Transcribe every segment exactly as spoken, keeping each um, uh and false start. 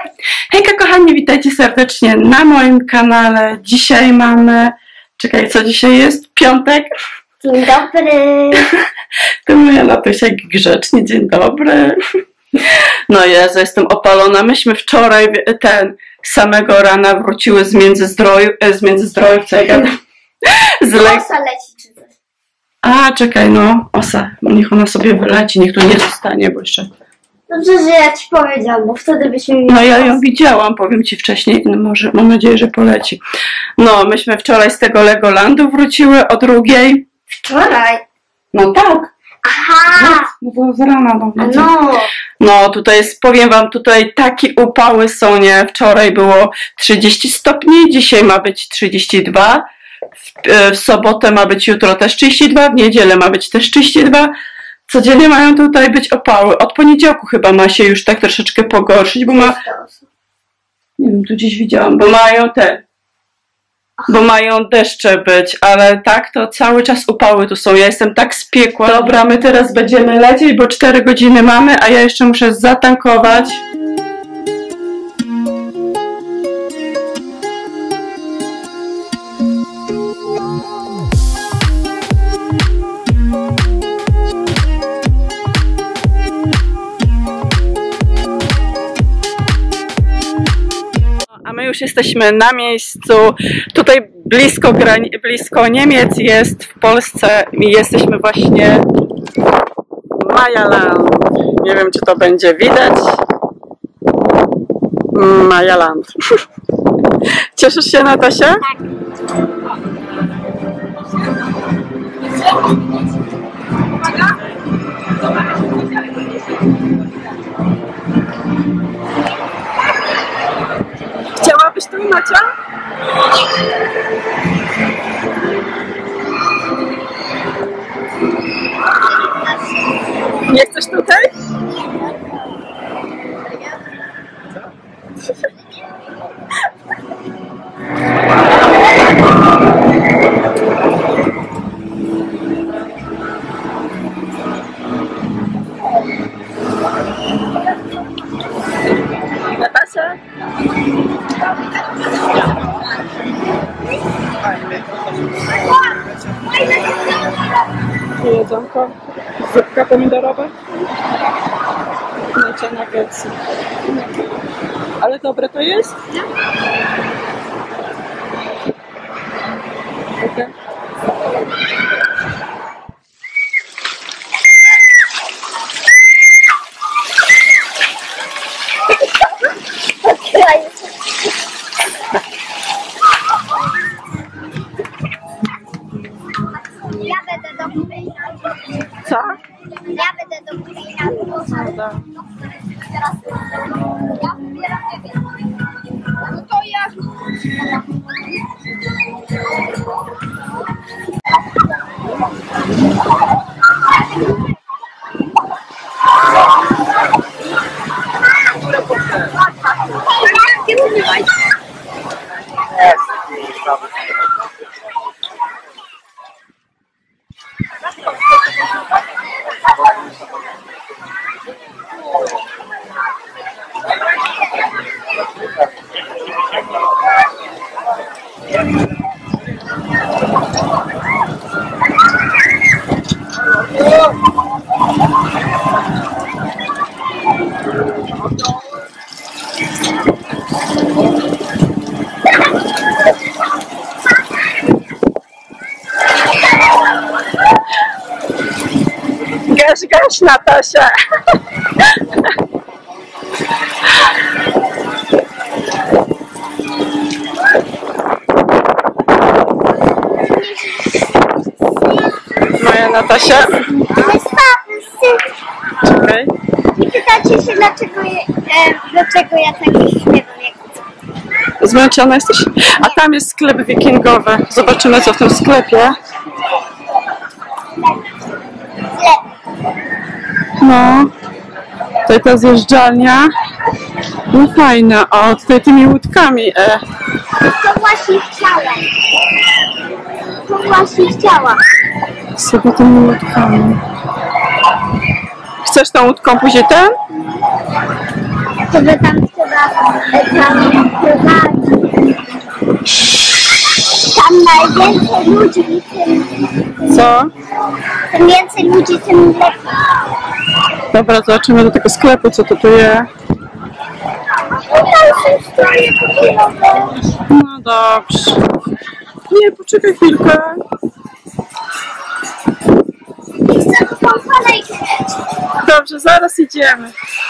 Hejka kochani, witajcie serdecznie na moim kanale. Dzisiaj mamy... Czekaj, co dzisiaj jest? Piątek? Dzień dobry. To moja Natusia grzecznie, dzień dobry. No Jezu, jestem opalona. Myśmy wczoraj ten samego rana wróciły z Międzyzdrojów, z Międzyzdrojów, co ja gadam? Z le... Osa leci czy coś. A, czekaj, no, osa. Niech ona sobie wyleci, niech tu nie zostanie, bo jeszcze... Dobrze, że ja ci powiedziałam, bo wtedy byśmy mieli... No ja ją widziałam, powiem ci wcześniej, no może, mam nadzieję, że poleci. No, myśmy wczoraj z tego Legolandu wróciły o drugiej. Wczoraj? No tak. Aha! No było z rana, no. No. No, tutaj jest, powiem wam, tutaj takie upały są, nie? Wczoraj było trzydzieści stopni, dzisiaj ma być trzydzieści dwa, w, w sobotę ma być jutro też trzydzieści dwa, w niedzielę ma być też trzydzieści dwa. Codziennie mają tutaj być opały. Od poniedziałku chyba ma się już tak troszeczkę pogorszyć, bo ma... Nie wiem, tu gdzieś widziałam, bo mają te... Bo mają deszcze być, ale tak to cały czas upały tu są. Ja jestem tak spiekła. Dobra, my teraz będziemy lecieć, bo cztery godziny mamy, a ja jeszcze muszę zatankować. A my już jesteśmy na miejscu, tutaj blisko, blisko Niemiec jest, w Polsce i jesteśmy właśnie w Mayaland. Nie wiem, czy to będzie widać. Mayaland. Cieszysz się, Natasia? Tak. Chciałabyś tu, Nacia? Nie chcesz tutaj? Natasia? Jedzonko, zupka pomidorowa, Nacia nuggetsy. Ale dobre to jest? Okay. Ja będę do góry. Co? Ja będę do góry. Da. Ja wybieram ciebie. No to ja. Gaś, gaś, Natasia! Moja Natasia? Czekaj. I pytacie się, dlaczego, je, e, dlaczego ja tak śpiewam jak Zmęczona jesteś? A tam jest sklep wikingowy. Zobaczymy, co w tym sklepie. No. Tutaj ta zjeżdżalnia. No fajna. O, tutaj tymi łódkami. E. To właśnie chciałam. To właśnie chciałam. Sobie tymi łódkami. Chcesz tą łódką później ten? To by tam trzeba tam prowadzi. Tam najwięcej ludzi, tym, Co? tym więcej ludzi, tym lepiej. Dobra, zobaczymy do tego sklepu, co to tu jest. Tam są stroje papierowe. No dobrze. Nie, poczekaj chwilkę. I chcę tą kolejkę. Dobrze, zaraz idziemy.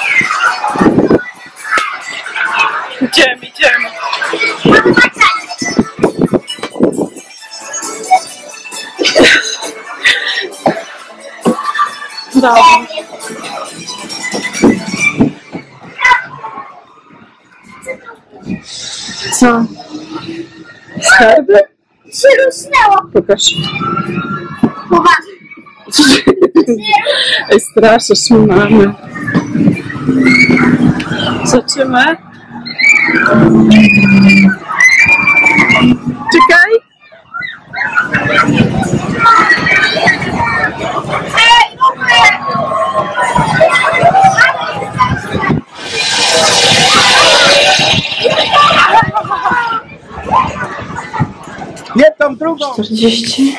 Idziemy, idziemy. Mam maczanie. Dobra. Co? Skarby? Się rusnęło. Pokaż. Poważnie. Ej, straszysz mi mamy. Zobaczymy. Czekaj. Ej, Nie tam drugą! czterdzieści.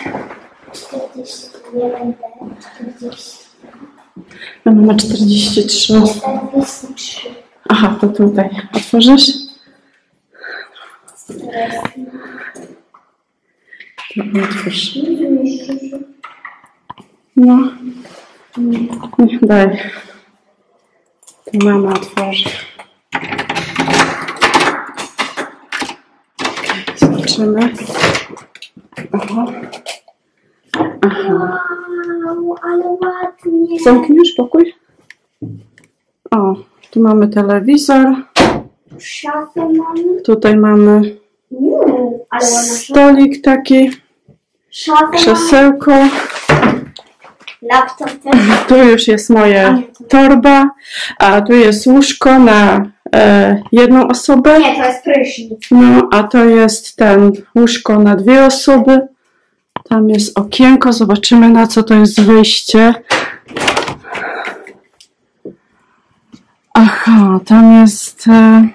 Mama ma czterdzieści trzy. Aha, to tutaj. Otworzysz? To otwórz. No. Nie, daj. To mama otworzy. Zobaczymy. Aha. Aha. wow, ale ładnie. Zamkniesz pokój? O, tu mamy telewizor. Szafę mamy. Tutaj mamy Uuu, ale ładna szafa. stolik taki, Szafę mamy. krzesełko. Laptop też. Tu już jest moja torba, a tu jest łóżko na e, jedną osobę. Nie, to jest prysznic. No, a to jest ten łóżko na dwie osoby. Tam jest okienko, zobaczymy na co to jest wyjście. Aha, tam jest e,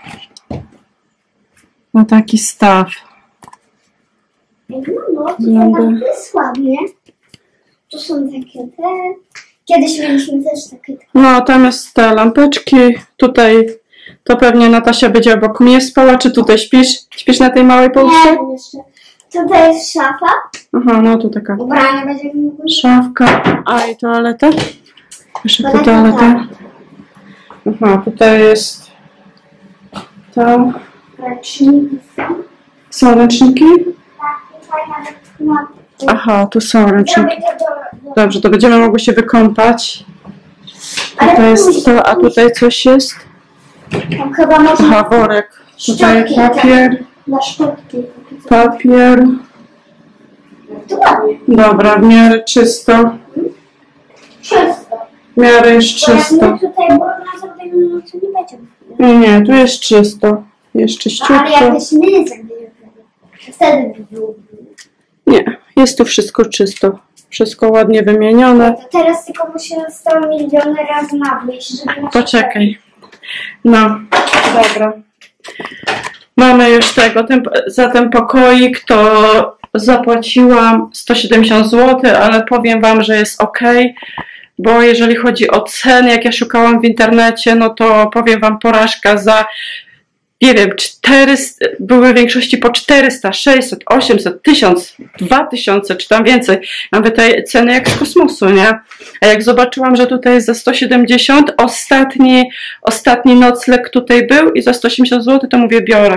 no taki staw. No, no, to Dobra. tak jest ładnie. Tu są takie te... Kiedyś mieliśmy też takie... No, tam jest te lampeczki. Tutaj to pewnie Natasia będzie obok mnie spała. Czy tutaj śpisz? Śpisz na tej małej półce? Nie, jeszcze. Tutaj jest szafa. Aha, no tu taka Ubrania będziemy mogli. szafka. A i toaleta? Jeszcze tu Toaleta, toaleta. Aha, tutaj jest to. Ręczniki są. Są ręczniki? Tak, tutaj nawet na... Aha, tu są ręczniki. Zrobię to do... do... Dobrze, to będziemy mogły się wykąpać. Ale To jest później, to, a tutaj coś jest? Tam chyba można... Aha, worek. Tutaj Szczotki, papier, Na szczotki. papier. To ładnie. Dobra, w miarę czysto. Czysto. W miarę jest Bo jak czysto. my tutaj brudno zrobimy, no to nie będzie. Nie, nie, tu jest czysto. Jest Ale czyściutko. jakbyś my zrobili, to wtedy by było. Nie, jest tu wszystko czysto. Wszystko ładnie wymienione. To teraz tylko musimy sto miliony razy nawieść, żeby... nasze- Poczekaj. No, dobra. Mamy już tego. Ten, za ten pokoik to zapłaciłam sto siedemdziesiąt złotych, ale powiem wam, że jest ok. Bo jeżeli chodzi o ceny, jak ja szukałam w internecie, no to powiem wam porażka za, nie wiem, czterysta, były w większości po czterysta, sześćset, osiemset, tysiąc, dwa tysiące, czy tam więcej. Nawet te ceny jak z kosmosu, nie? A jak zobaczyłam, że tutaj jest za sto siedemdziesiąt, ostatni, ostatni nocleg tutaj był i za sto osiemdziesiąt złotych, to mówię, biorę.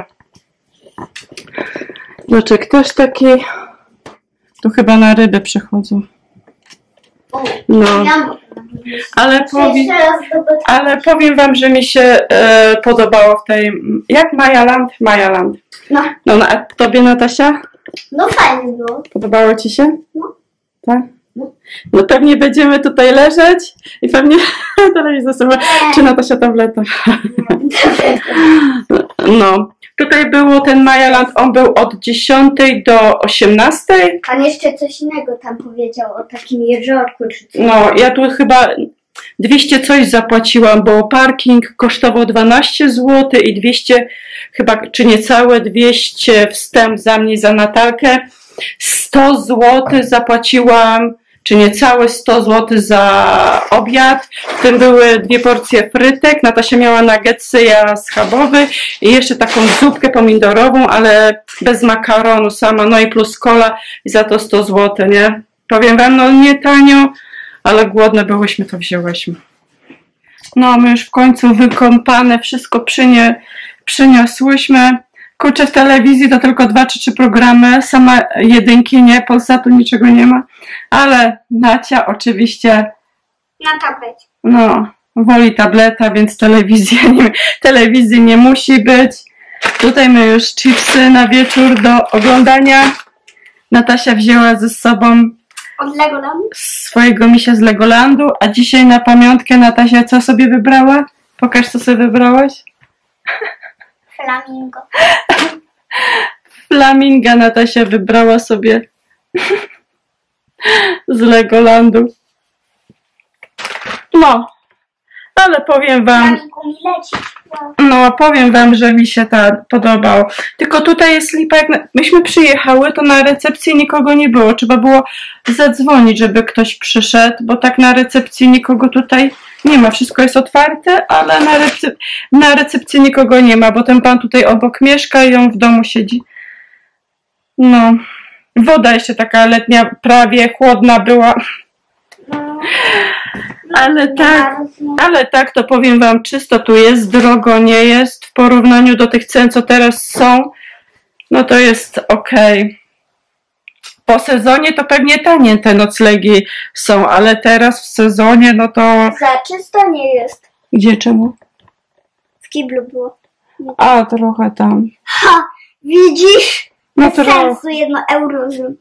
Znaczy, ktoś taki, tu chyba na ryby przychodzą. No, ale powiem, ale powiem wam, że mi się e, podobało w tej, jak Majaland? Majaland. No, No, no, a tobie, Natasia? no fajnie było. Podobało ci się? No. Tak? No pewnie będziemy tutaj leżeć i pewnie telewizor sobie, czy Natasia tableta. No, tutaj było ten Majaland, on był od dziesiątej do osiemnastej. Pan jeszcze coś innego tam powiedział o takim jeziorku czy coś. No, ja tu chyba, dwieście coś zapłaciłam, bo parking kosztował dwanaście złotych i dwieście, chyba, czy niecałe dwieście wstęp za mnie, za Natalkę. sto złotych zapłaciłam, czy niecałe sto złotych za obiad. W tym były dwie porcje frytek. Natasia miała nuggetsy, ja schabowy i jeszcze taką zupkę pomidorową, ale bez makaronu sama, no i plus cola i za to sto złotych, nie? Powiem wam, no nie tanio, ale głodne byłyśmy, to wzięłyśmy. No, my już w końcu wykąpane, wszystko przynie, przyniosłyśmy. Kurczę, w telewizji to tylko dwa czy trzy programy, sama jedynki nie, Polsatu niczego nie ma, ale Nacia oczywiście Na tablecie. no, woli tableta, więc telewizja nie, telewizji nie musi być. Tutaj my już chipsy na wieczór do oglądania. Natasia wzięła ze sobą Od Legolandu? swojego misia z Legolandu, a dzisiaj na pamiątkę Natasia co sobie wybrała? Pokaż, co sobie wybrałaś. Flamingo. Flaminga Natasia wybrała sobie z Legolandu. No, ale powiem wam, Flamingo mi leci. Wow. no powiem wam, że mi się ta podobał. Tylko tutaj jest lipa, jak na, myśmy przyjechały, to na recepcji nikogo nie było. Trzeba było zadzwonić, żeby ktoś przyszedł, bo tak na recepcji nikogo tutaj nie ma. Wszystko jest otwarte, ale na, recep na recepcji nikogo nie ma, bo ten pan tutaj obok mieszka i on w domu siedzi. No, woda jeszcze taka letnia, prawie chłodna była. No. Ale tak, ale tak, to powiem wam, czysto tu jest, drogo nie jest, w porównaniu do tych cen, co teraz są, no to jest okej. Po sezonie to pewnie tanie te noclegi są, ale teraz w sezonie, no to... Za czysto nie jest. Gdzie, czemu? W kiblu było. A, trochę tam. Ha! Widzisz? No Bez trochę. sensu jedno euro. Żeby...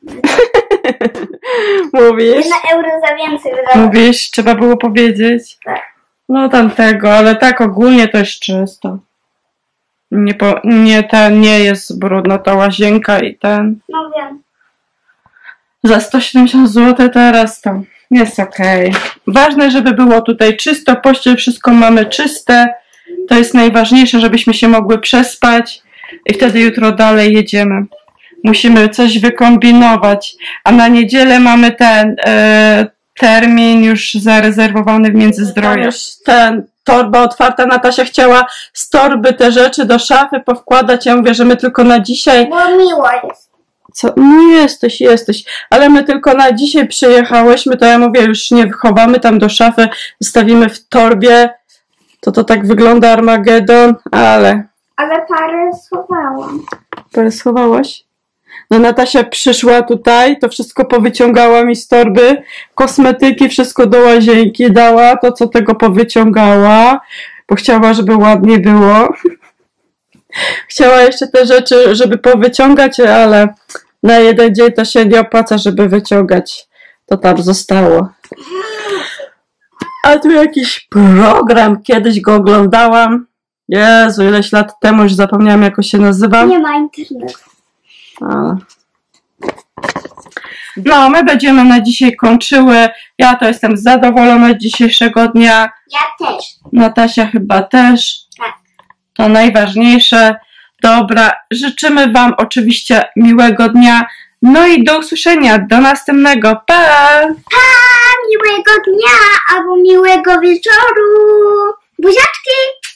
Mówisz? Jedno euro za więcej wydało. Mówisz, trzeba było powiedzieć. Tak. No tamtego, ale tak ogólnie to jest czysto. Nie, po, nie, ten, nie jest brudna ta łazienka i ten. No wiem. Za sto siedemdziesiąt złotych teraz to jest okej. Ważne, żeby było tutaj czysto, pościel, wszystko mamy czyste. To jest najważniejsze, żebyśmy się mogły przespać i wtedy jutro dalej jedziemy. Musimy coś wykombinować. A na niedzielę mamy ten e, termin już zarezerwowany w Międzyzdroju. Już ten torba otwarta. Natasia chciała z torby te rzeczy do szafy powkładać. Ja mówię, że my tylko na dzisiaj... Bo miło jest. Co? No jesteś, jesteś. Ale my tylko na dzisiaj przyjechałyśmy, to ja mówię, już nie chowamy tam do szafy, zostawimy w torbie. To to tak wygląda Armagedon, ale... Ale parę schowałam. Parę schowałaś? No Natasia przyszła tutaj, to wszystko powyciągała mi z torby, kosmetyki, wszystko do łazienki dała, to co tego powyciągała, bo chciała, żeby ładnie było. Chciała jeszcze te rzeczy, żeby powyciągać, ale na jeden dzień to się nie opłaca, żeby wyciągać. To tam zostało. A tu jakiś program, kiedyś go oglądałam. Jezu, ileś lat temu, już zapomniałam, jak on się nazywa. Nie ma internetu. A. No, my będziemy na dzisiaj kończyły. Ja to jestem zadowolona z dzisiejszego dnia. Ja też. Natasia chyba też. Tak. To najważniejsze. Dobra, życzymy wam oczywiście miłego dnia. No i do usłyszenia. Do następnego. Pa! Pa! Miłego dnia albo miłego wieczoru. Buziaczki!